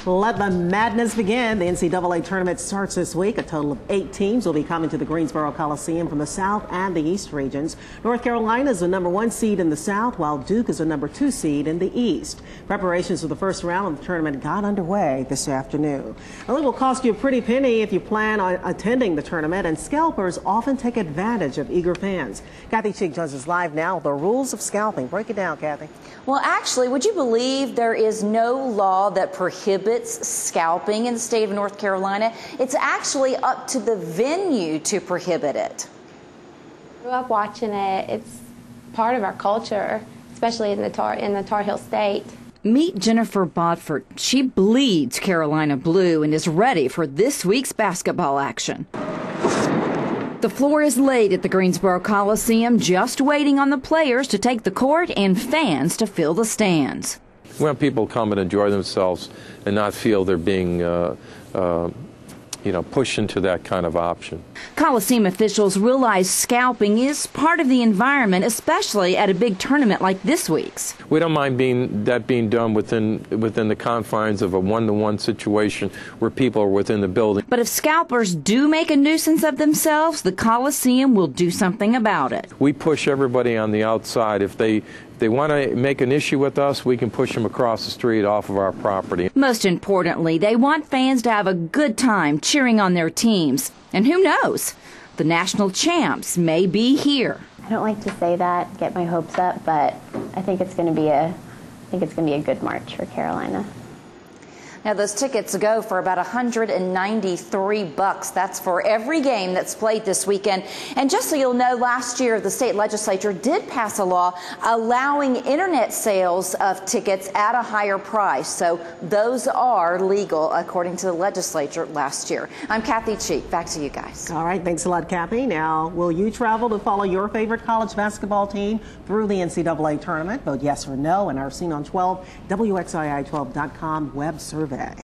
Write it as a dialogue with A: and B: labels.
A: Let the madness begin. The NCAA tournament starts this week. A total of 8 teams will be coming to the Greensboro Coliseum from the South and the East regions. North Carolina is the #1 seed in the South, while Duke is the #2 seed in the East. Preparations for the first round of the tournament got underway this afternoon. Well, it will cost you a pretty penny if you plan on attending the tournament, and scalpers often take advantage of eager fans. Kathy Cheek joins us live now with the rules of scalping. Break it down, Kathy.
B: Well, actually, would you believe there is no law that prohibits scalping in the state of North Carolina? It's actually up to the venue to prohibit it.
C: I grew up watching it. It's part of our culture, especially in the Tar Heel State.
B: Meet Jennifer Bodford. She bleeds Carolina blue and is ready for this week's basketball action. The floor is laid at the Greensboro Coliseum, just waiting on the players to take the court and fans to fill the stands.
D: We want people to come and enjoy themselves and not feel they're being pushed into that kind of option.
B: Coliseum officials realize scalping is part of the environment, especially at a big tournament like this week's.
D: We don't mind being done within the confines of a one-to-one situation where people are within the building.
B: But if scalpers do make a nuisance of themselves, the Coliseum will do something about it.
D: We push everybody on the outside. If they want to make an issue with us, we can push them across the street off of our property.
B: Most importantly, they want fans to have a good time cheering on their teams. And who knows? The national champs may be here.
C: I don't like to say that, get my hopes up, but I think it's going to be a good march for Carolina.
B: Now, those tickets go for about $193. That's for every game that's played this weekend. And just so you'll know, last year the state legislature did pass a law allowing internet sales of tickets at a higher price. So those are legal according to the legislature last year. I'm Kathy Cheek. Back to you guys.
A: All right. Thanks a lot, Kathy. Now, will you travel to follow your favorite college basketball team through the NCAA tournament? Vote yes or no in our Seen on 12 WXII12.com web survey.